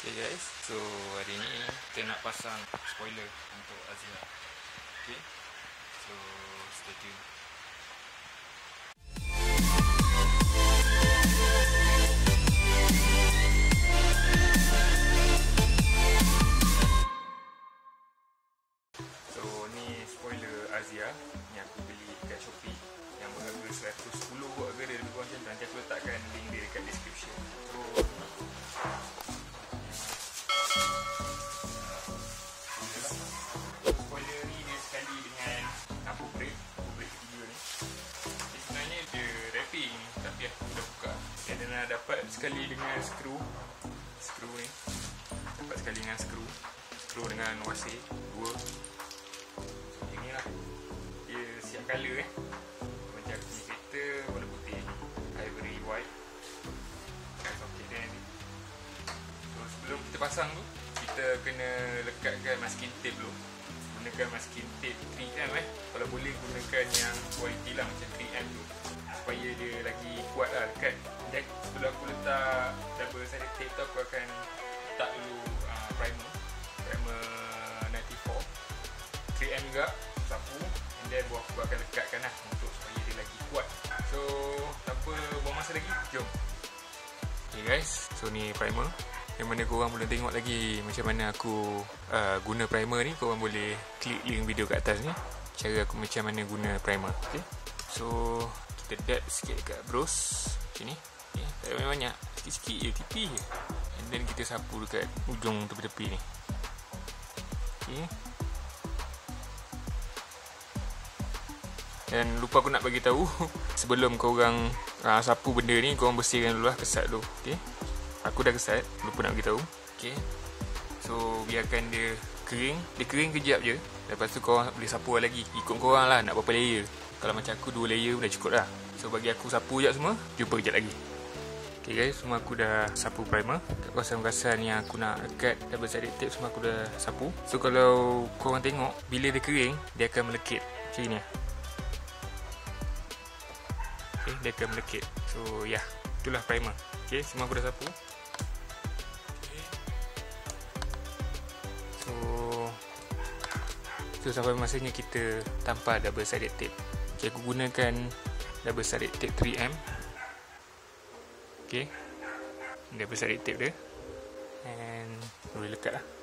Okay guys, so hari ni kita nak pasang spoiler untuk Azia. Okay, so stay tune. So ni spoiler Azia ni aku beli kat Shopee yang berharga 110 kot harga dia, lebih kurang macam tu. Nanti aku letakkan link dia dekat description. So spoiler ni dia sekali dengan lampu brake ketiga ni. Dia sebenarnya dia wrapping tapi aku dah buka. Dan dia nak dapat sekali dengan skru ni. Dapat sekali dengan skru dengan wasir dua. Ini lah dia siap colour macam aku punya kereta warna putih ivory white soket dia ni. So sebelum kita pasang tu kita kena lekatkan masking tape dulu. Gunakan masking tape 3M kalau boleh gunakan yang quality lah macam 3M tu supaya dia lagi kuat lah lekat. Dan sebelum aku letak double sided tape tu aku akan letak dulu primer 94 3M juga, sapu, and then aku akan lekatkan lah untuk supaya dia lagi kuat. So tanpa buang masa lagi, jom. Okay guys, so ni primer yang mana korang boleh tengok lagi macam mana aku guna primer ni. Korang boleh klik link video kat atas ni cara aku macam mana guna primer. Okay, so kita dab sikit kat bros macam ni. Okay, tak ada banyak-banyak, sikit-sikit je, tipis je, and then kita sapu dekat ujung tepi-tepi ni. Okay, dan lupa aku nak bagi tahu sebelum korang sapu benda ni, korang bersihkan dulu lah, kesat dulu. Okay, aku dah kesat, lupa nak bagi tahu. Okay, so biarkan dia kering. Dia kering kejap je, lepas tu korang boleh sapu lagi, ikut korang lah nak berapa layer. Kalau macam aku 2 layer dah cukup dah. So bagi aku sapu sekejap semua, jumpa kejap lagi. Okay guys, semua aku dah sapu primer. Kawasan-kawasan yang aku nak lekat double sided tape semua aku dah sapu. So kalau korang tengok, bila dia kering, dia akan melekit macam ni. Okay, dia akan melekit. So ya, itulah primer. Okay, semua aku dah sapu. Okay. So sampai masanya kita tampal double sided tape. Okay, aku gunakan double sided tape 3M. Okay, double sided tape dia, and boleh lekat lah.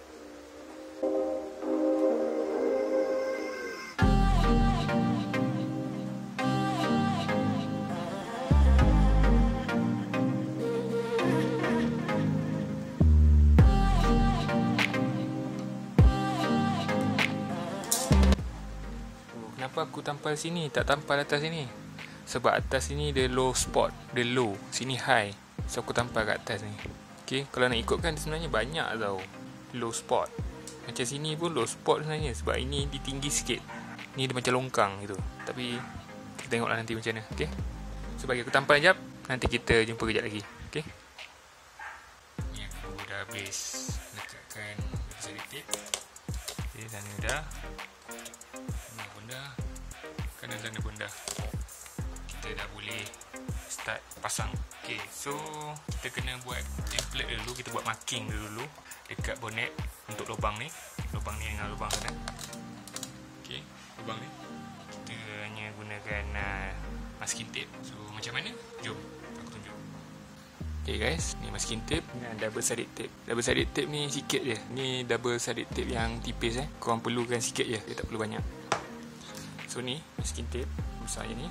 Kenapa aku tampal sini, tak tampal atas sini? Sebab atas sini dia low spot, dia low, sini high. So aku tampal kat atas ni. Okay, kalau nak ikutkan sebenarnya banyak tau low spot. Macam sini pun low spot sebenarnya, sebab ini dia tinggi sikit, ni dia macam longkang gitu. Tapi kita tengoklah nanti macam mana. Okay, so bagi aku tampal sekejap, nanti kita jumpa kejap lagi. Okay, ni aku dah habis lekatkan double tape. Okay, sana dah, sana pun dah, kanan sana pun dah. Kita dah boleh start pasang. Okay, so kita kena buat template dulu. Kita buat marking dulu dekat bonnet untuk lubang ni dengan lubang sana. Okay, lubang ni kita hanya gunakan masking tape. So macam mana? Jom aku tunjuk. Okay guys, ni masking tape dengan double sided tape. Double sided tape ni sikit je. Ni double sided tape yang tipis korang perlukan sikit je, dia tak perlu banyak. So ni masking tape besar je ni.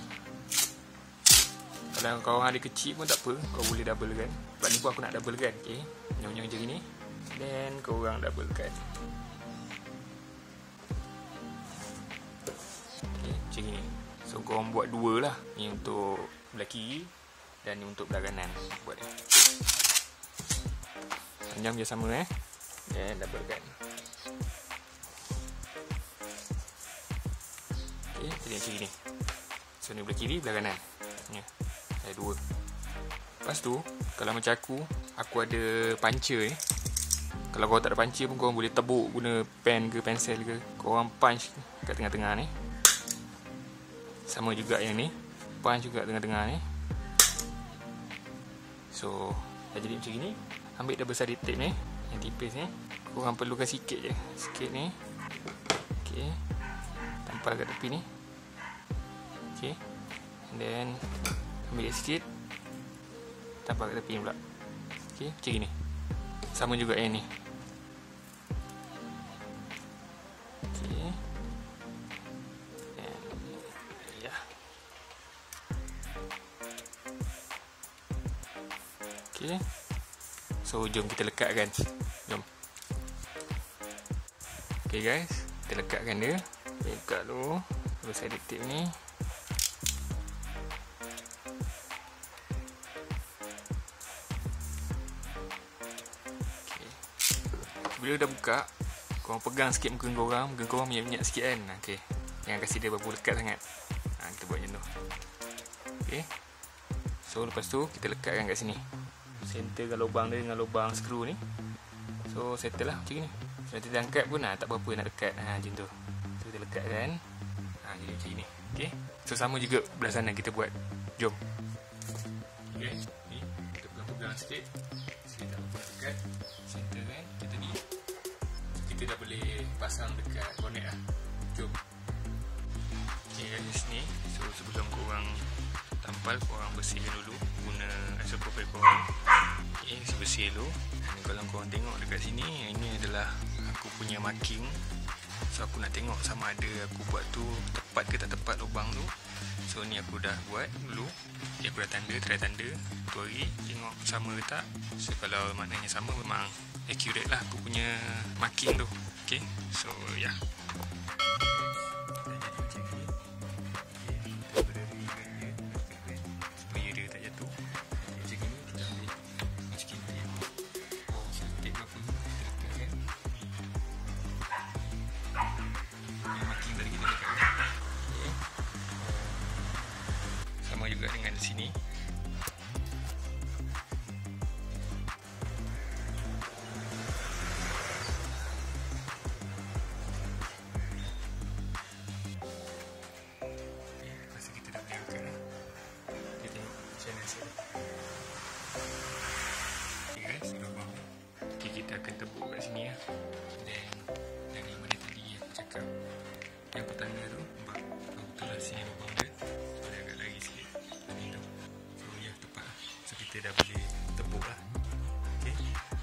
Kalau korang ada kecil pun tak apa, kau boleh double kan. Sebab ni pun aku nak double kan. Okay, nyong-nyong macam ni, then korang double kan. Okay, macam ni. So korang buat dua lah, ni untuk belah kiri dan ni untuk belah kanan. Buat dia panjang je sama then double kan. Okay, jadi macam ni. So ni belah kiri, belah kanan ni. Ada dua. Lepas tu kalau macam aku ada puncher ni. Kalau korang tak ada puncher pun korang boleh tebuk guna pen ke pensel ke. Korang punch kat tengah-tengah ni. Sama juga yang ni, punch juga tengah-tengah ni. So dah jadi macam ni. ambil double sided tape ni yang tipis ni. Korang perlukan sikit je, sikit ni. Okay, tampal kat tepi ni. Okay, and then ambil sikit, tampal kat tepi ni pula. Okay, macam ni. Sama juga yang ni. Okay, and yeah. Okay, so jom kita lekatkan. Jom. Okay guys, kita lekatkan dia. Lekat dulu double sided tape ni. Okay. Bila dah buka, korang pegang sikit muka korang minyak-minyak sikit kan. Okay, jangan kasih dia berapa lekat sangat. Kita buat macam tu. Okay, so lepas tu kita lekatkan kat sini, centerkan lubang dia dengan lubang skru ni. So settle lah macam ni. Nanti kita angkat pun tak apa-apa nak dekat. Macam tu. So kita lekatkan. Jadi macam ni. Okay, so sama juga belah sana kita buat. Jom. Okay, ni kita pegang sikit. Sikit tak apa dekat center kan. Kita ni, kita dah boleh pasang dekat bonet lah. Jom. Okay guys, ni. So sebelum korang tampal, korang bersihkan dulu guna isopropyl alcohol. Okay, bersih dulu. Kalau korang tengok dekat sini, ini adalah aku punya marking. So aku nak tengok sama ada aku buat tu tepat ke tak tepat lubang tu. So ni aku dah buat dulu. Okay, aku dah tanda, try tanda. Tu hari tengok sama ke tak. So kalau maknanya sama, memang accurate lah aku punya marking tu. Okay, so ya. Yeah. Juga dengan sini. Lepas kita dah belikan, kita tengok channel sini. Okay guys, lubang. Okay, kita akan tepuk kat sini ya. Dan dari mana tadi aku cakap, yang pertama tu nampak betul lah sini lubang dia. Kita dah boleh tepuk lah. Okay.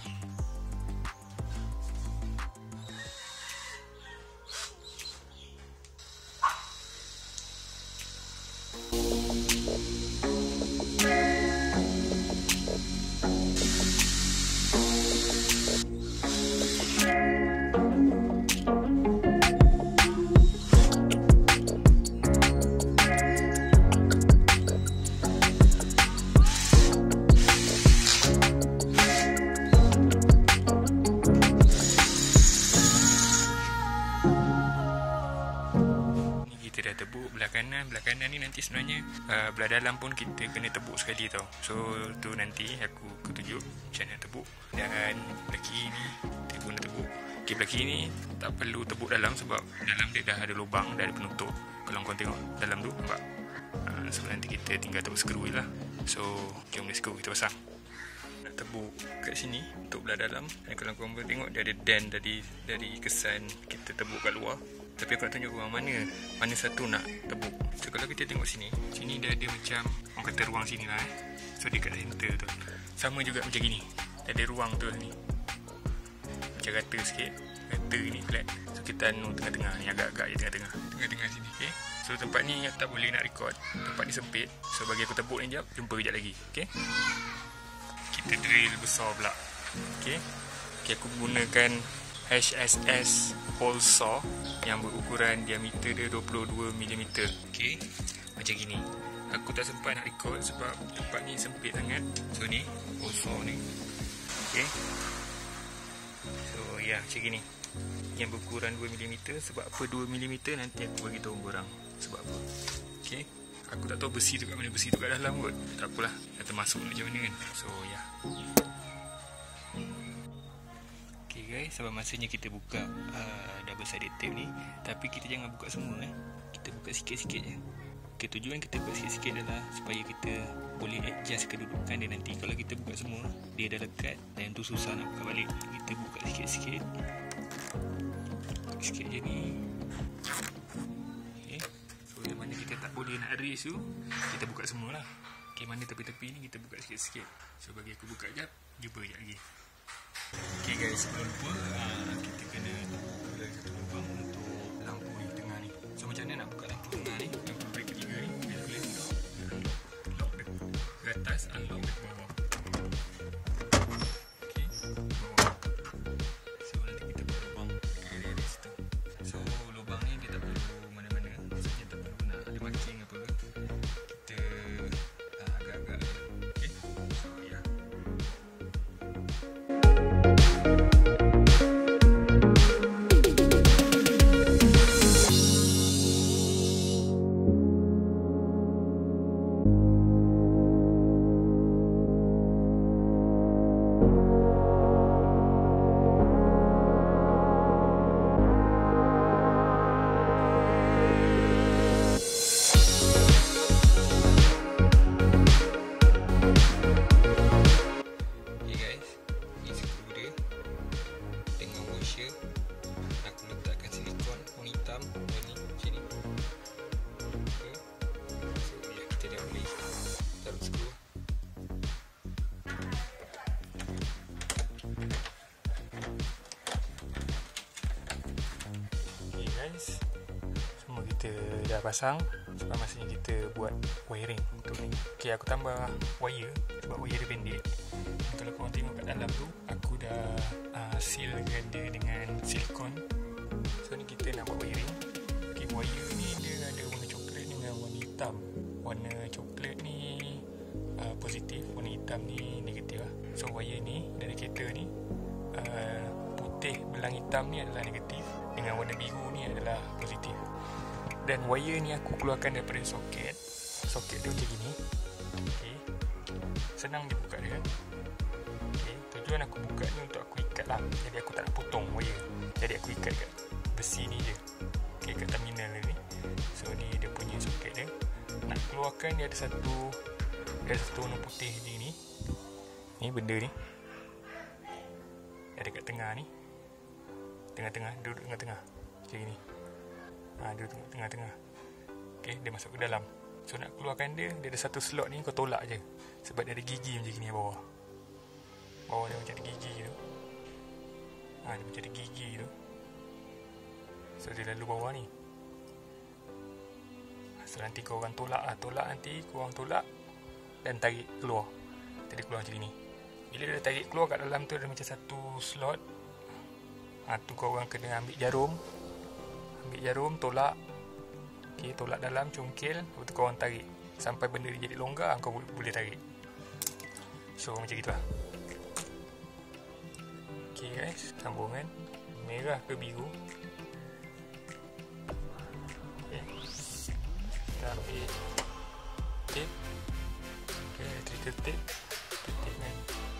Belah kanan ni nanti sebenarnya belah dalam pun kita kena tebuk sekali tau. So tu nanti aku tunjuk macam mana tebuk. Dan belah kiri ni kita guna tebuk. Okay, belah kiri ni tak perlu tebuk dalam sebab dalam dia dah ada lubang, dah ada penutup. Kalau korang tengok dalam tu nampak. So nanti kita tinggal tebuk skru je lah. So jom let's go, kita pasang. Nak tebuk kat sini untuk belah dalam. Dan kalau korang tengok dia ada dent dari kesan kita tebuk kat luar. Tapi aku nak tunjuk korang mana satu nak tebuk. So kalau kita tengok sini dia ada macam orang kata ruang sini lah So dia kat center tu. Sama juga macam gini, ada ruang tu ni, macam rata sikit. Rata ni flat. So kita anu tengah-tengah ni, agak-agak je tengah-tengah sini. Okay, so tempat ni tak boleh nak record, tempat ni sempit. So bagi aku tebuk ni sekejap, jumpa kejap lagi. Okay, kita drill besar pula. Okay, aku gunakan HSS hole saw yang berukuran diameter dia 22mm. Okay, macam gini. Aku tak sempat nak record sebab tempat ni sempit sangat. So ni hole saw ni. Okay, so ya, macam gini. Yang berukuran 2mm. Sebab apa 2mm, nanti aku bagi tahu korang sebab apa. Okay, aku tak tahu besi tu kat mana, besi tu kat dalam kot. Tak apalah, dah termasuk macam mana kan. So ya. Okay guys, sebab masanya kita buka double sided tape ni. Tapi kita jangan buka semua Kita buka sikit-sikit je. Okay, tujuan kita buka sikit-sikit adalah supaya kita boleh adjust kedudukan dia nanti. Kalau kita buka semua, dia dah lekat dan tu susah nak buka balik. Kita buka sikit-sikit je ni. Okay. So yang mana kita tak boleh nak erase tu, kita buka semua lah. Okay, mana tepi-tepi ni kita buka sikit-sikit. So bagi aku buka jap, jumpa sekejap lagi. Okay guys, sebelum lupa, kita kena buka satu lubang untuk lampu ni tengah ni. So macam mana nak buka lampu tengah ni, lampu break ketiga ni, kita boleh lock dia ke atas, unlock dia ke bawah. Okay, bawah. So nanti kita buka lubang area di situ. So lubang ni dia tak perlu mana-mana, maksudnya tak perlu nak ada marking apa ke. Kita agak-agak je. Okay, so ya. Aku letakkan silikon warna hitam ni macam ni. Okay. So ya, kita dah boleh taruh skru. Okay guys, semua kita dah pasang. Sekarang masanya kita buat wiring untuk ni. Okay, aku tambah wire sebab wire dia pendek. Kalau korang tengok kat dalam tu, aku dah sealkan dia dengan silikon. So ni kita nak buat wiring. Okay, wire ni dia ada warna coklat dengan warna hitam. Warna coklat ni positif, warna hitam ni negatif lah. So wire ni dari kereta ni putih belang hitam ni adalah negatif, dengan warna biru ni adalah positif. Dan wire ni aku keluarkan daripada soket. Soket dia macam gini. Okay, senang dibuka dia. Okay, tujuan aku buka ni untuk aku ikat lah. Jadi aku tak nak potong wire. Jadi aku ikat kat besi ni je. Okay, kat terminal ni. So ni dia punya soket dia. Nak keluarkan dia ada satu warna putih ni. Ni benda ni ada kat tengah ni. Tengah-tengah, duduk tengah-tengah macam ni. Duduk tengah-tengah. Okay, dia masuk ke dalam. So nak keluarkan dia ada satu slot ni, kau tolak je. Sebab dia ada gigi macam ni bawah. Bawah dia macam ada gigi tu. Dia macam ada gigi tu. So dia lalu bawah ni. So nanti korang tolak lah. Nanti korang tolak dan tarik keluar. Jadi keluar macam ni. Bila dia tarik keluar kat dalam tu ada macam satu slot. Tu korang kena ambil jarum, tolak. Okay, tolak dalam, congkel. Lepas tu korang tarik sampai benda dia jadi longgar, kau boleh tarik. So macam gitu lah. Okay guys, sambungan merah ke biru. Okay, kita ambil tape. Okay, triple tape. Tape kan.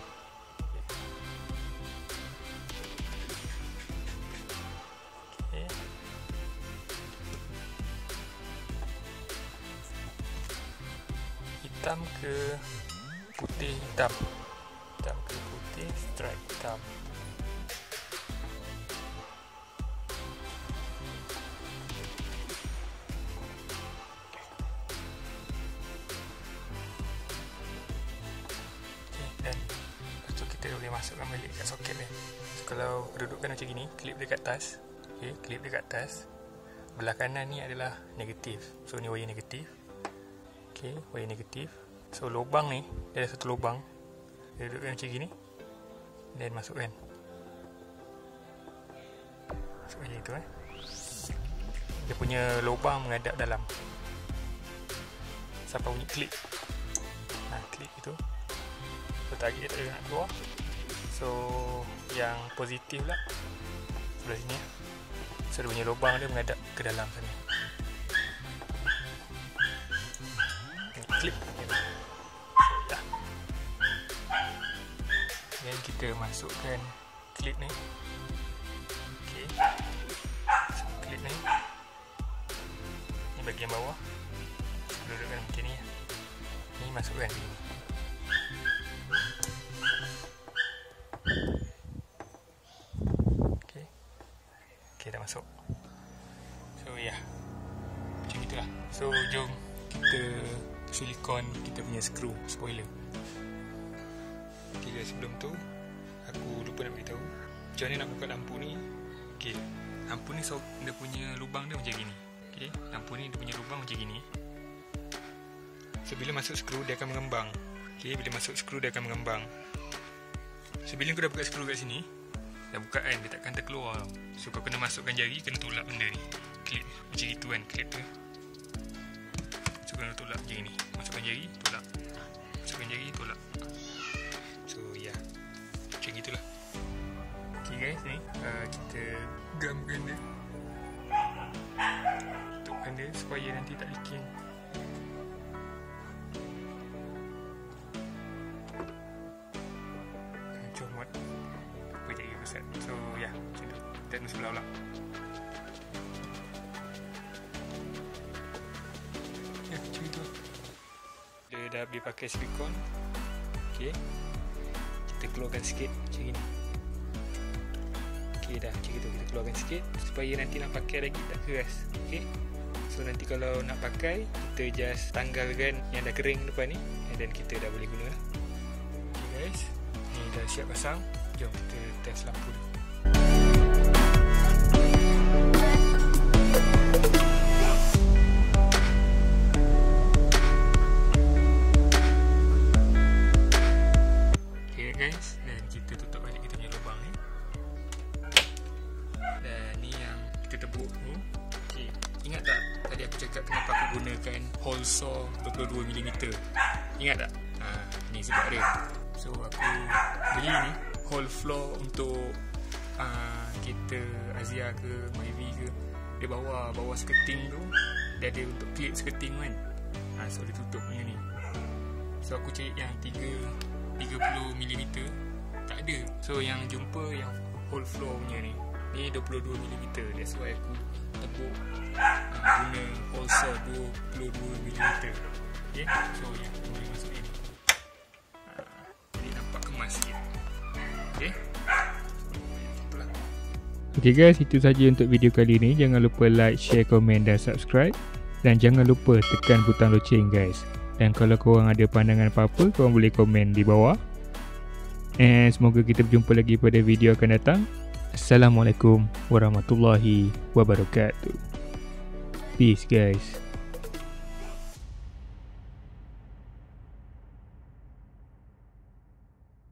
Okay. Hitam ke putih, hitam ke putih, stripe hitam. Dan lepas tu kita boleh masukkan balik kat soket dia. So, kalau kedudukan macam gini, klip dia kat atas. Okay, klip dia kat atas. Belah kanan ni adalah negatif. So ni wire negatif. Okay, wire negatif. So lubang ni, dia ada satu lubang. Dia dudukkan macam gini. Dan masukkan. Masukkan macam itu Dia punya lubang menghadap dalam. Sampai bunyi klip. Klip itu. So tarik dia nak keluar. So yang positif lah sebelah sini. So dia punya lubang dia menghadap ke dalam sana. Klip gitu. So, dan kita masukkan klip ni. Okay. So, klip ni. Ni bahagian bawah. Dudukkan macam ni. Ni Ni masukkan sini. Okay, dah masuk. So ya, macam itulah. So jom kita silikon kita punya skru spoiler. Okay guys, sebelum tu aku lupa nak beritahu macam mana nak buka lampu ni. Okay, lampu ni dia punya lubang dia macam gini. Okay, lampu ni dia punya lubang macam gini. So bila masuk skru dia akan mengembang. Okay, bila masuk skru dia akan mengembang. So bila kau dah buka skru kat sini, dah buka kan, dia takkan terkeluar. So kau kena masukkan jari, kena tolak benda ni. Klip macam itu kan, klip tu. So kena tolak macam ni. Masukkan jari, tolak. Masukkan jari, tolak. So ya, macam gitulah. Okay guys, ni kita gamkan dia, tutupkan dia supaya nanti tak leaking. Comot apa jari besar. So ya, macam tu. Kita tunggu sebelah pula. Ya, macam tu. Dia dah habis pakai silikon. Okay, kita keluarkan sikit macam ni. Okay, dah macam itu. Kita keluarkan sikit supaya nanti nak pakai lagi tak keras. Okay, so nanti kalau nak pakai, kita just tanggalkan yang dah kering depan ni, and then kita dah boleh guna lah. Okay guys, ni dah siap pasang. Jom kita test lampu dulu. Okay guys, dan kita tutup balik kita punya lubang ni. Dan ni yang kita tebuk tu. Okay, ingat tak tadi aku cakap kenapa aku gunakan hole saw 22mm? Ingat tak? Ni sebab dia. So aku beli ni hole floor untuk kita Azia ke Myvi ke, dia bawah skirting tu dia ada untuk clip skirting kan. So dia tutup macam ni. So aku cari yang 30mm tak ada. So yang jumpa yang whole floor punya ni 22mm. That's why aku tebuk guna whole saw 22mm. Okay, so yang boleh masuk ni. Jadi nampak kemas sikit. Okay, itulah. Okay guys, itu saja untuk video kali ni. Jangan lupa like, share, komen dan subscribe. Dan jangan lupa tekan butang loceng guys. Dan kalau korang ada pandangan apa-apa, korang boleh komen di bawah. And semoga kita berjumpa lagi pada video akan datang. Assalamualaikum warahmatullahi wabarakatuh. Peace guys.